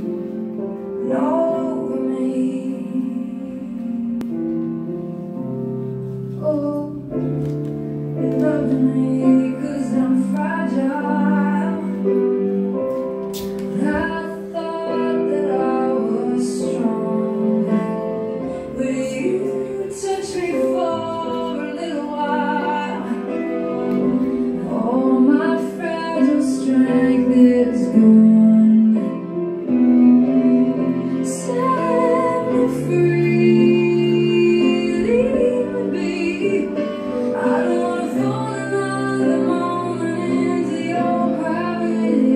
over me. Oh, you love me 'cause I'm fragile. I thought that I was strong, but you touched me for a little while. All my fragile strength is gone. Set me free, leave me be. I don't wanna fall another moment into your gravity.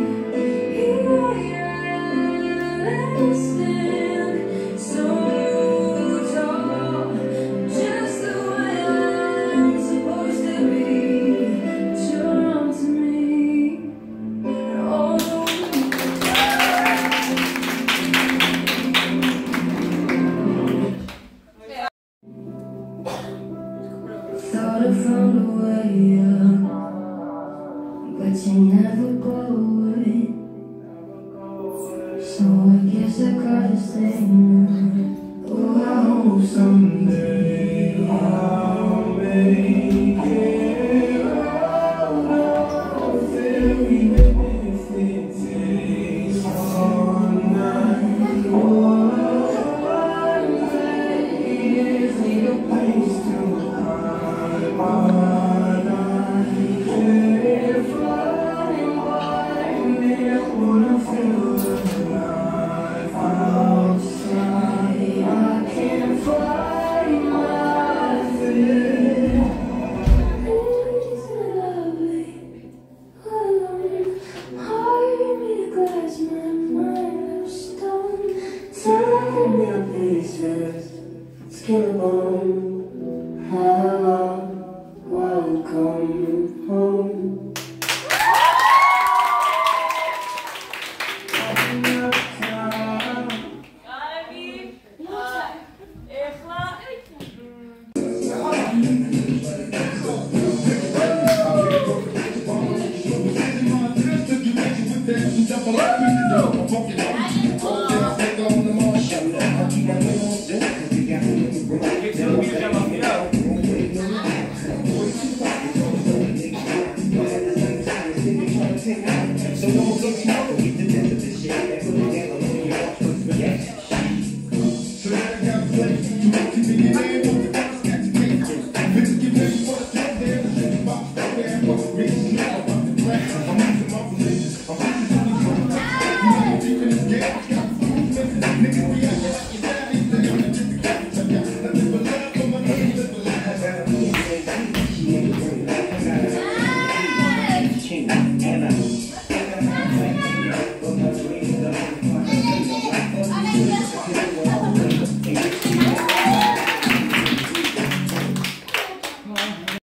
Stand so tall, just the way I'm supposed to be. Drawn to me, oh. Thought I found a way up, but you never go away. So I guess I gotta stay now. Oh, I hope someday I'll make it out of there, even if it takes all night. Oh, one day is a place to hide, but I can't find why me wanna feel alive outside. I can't find my fear. Isn't it lovely? Alone, heart made of glass, my mind of stone. Tear me to pieces, skin and bone. Hello, welcome home. Jump